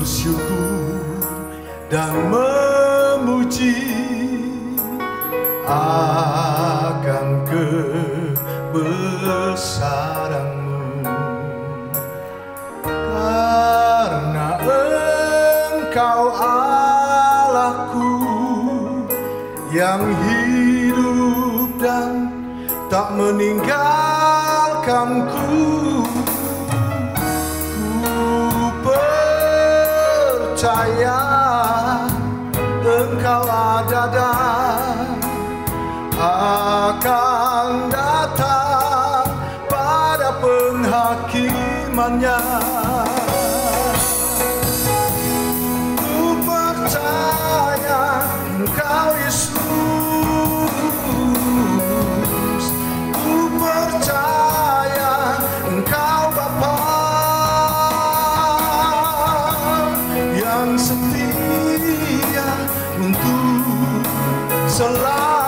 bersyukur dan memuji akan kebesaran-Mu, karena Engkau Allahku yang hidup dan tak meninggalkanku. Percaya Engkau ada dan akan datang pada penghakimannya. Ku percaya Engkau Yesus, ku percaya Engkau Bapa setia untuk selalu.